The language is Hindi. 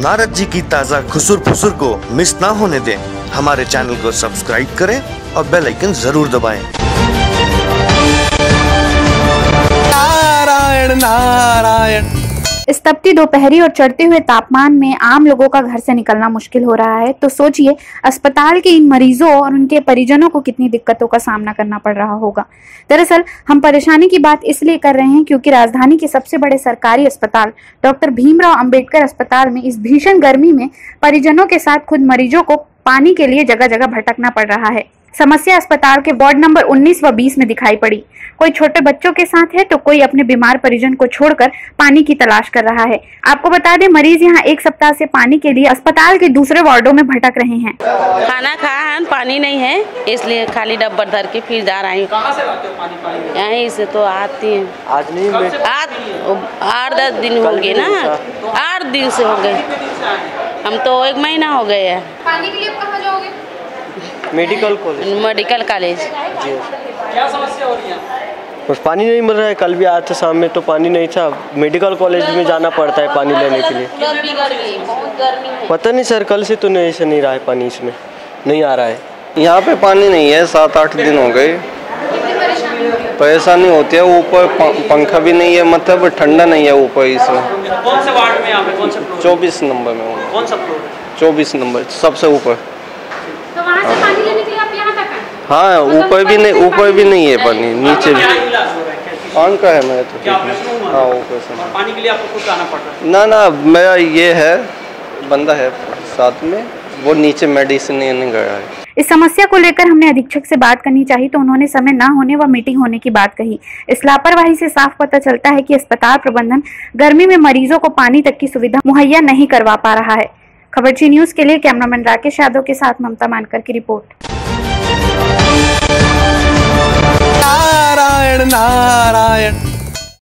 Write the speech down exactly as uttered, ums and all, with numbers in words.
नारद जी की ताज़ा खुसुर फुसुर को मिस ना होने दें, हमारे चैनल को सब्सक्राइब करें और बेल आइकन जरूर दबाएं। नारायण नारायण। इस तपती दोपहरी और चढ़ते हुए तापमान में आम लोगों का घर से निकलना मुश्किल हो रहा है, तो सोचिए अस्पताल के इन मरीजों और उनके परिजनों को कितनी दिक्कतों का सामना करना पड़ रहा होगा। दरअसल हम परेशानी की बात इसलिए कर रहे हैं क्योंकि राजधानी के सबसे बड़े सरकारी अस्पताल डॉक्टर भीमराव अंबेडकर अस्पताल में इस भीषण गर्मी में परिजनों के साथ खुद मरीजों को पानी के लिए जगह जगह भटकना पड़ रहा है। समस्या अस्पताल के वार्ड नंबर उन्नीस व बीस में दिखाई पड़ी। कोई छोटे बच्चों के साथ है तो कोई अपने बीमार परिजन को छोड़कर पानी की तलाश कर रहा है। आपको बता दें, मरीज यहां एक सप्ताह से पानी के लिए अस्पताल के दूसरे वार्डों में भटक रहे हैं। खाना खाया है, पानी नहीं है, इसलिए खाली डब्बा धर के फिर जा रही हूँ। कहाँ से लाते हो पानी? पानी यहीं से तो आती है। आज नहीं आज आठ दस दिन हो गए ना, आठ दिन से हो गए, हम तो एक महीना हो गए है। पानी के लिए कहाँ जाओगे? Medical college. Medical college. क्या समस्या हो रही है? बस पानी नहीं मिल रहा है। कल भी आए थे शाम में तो पानी नहीं था। मेडिकल कॉलेज में जाना पड़ता है पानी लेने के लिए। पता नहीं सर, कल से तो नहीं ऐसा नहीं रहा है, पानी इसमें नहीं आ रहा है। यहाँ पे पानी नहीं है, सात आठ दिन हो गए। परेशानी होती है, ऊपर पंखा भी नहीं है, मतलब ठंडा नहीं है ऊपर इसमें। कौन से वार्ड में यहाँ पे? कौन से फ्लोर? चौबीस नंबर में हूँ। कौन सा फ्लोर? चौबीस नंबर सबसे ऊपर। तो वहाँ से पानी लेने के लिए आप यहाँ तक आए? हाँ, ऊपर भी नहीं, ऊपर भी नहीं है पानी, नीचे भी। कौन का है मेरा तो? हाँ, ऊपर से। पानी के लिए आपको खुद आना पड़ रहा है? ना ना, मेरा ये है बंदा है साथ में, वो नीचे मेडिसिन नहीं गया है। इस समस्या को लेकर हमने अधीक्षक से बात करनी चाहिए तो उन्होंने समय न होने व मीटिंग होने की बात कही। इस लापरवाही से साफ पता चलता है कि अस्पताल प्रबंधन गर्मी में मरीजों को पानी तक की सुविधा मुहैया नहीं करवा पा रहा है। खबरची न्यूज के लिए कैमरामैन राकेश यादव के साथ ममता मानकर की रिपोर्ट। नारायण नारायण।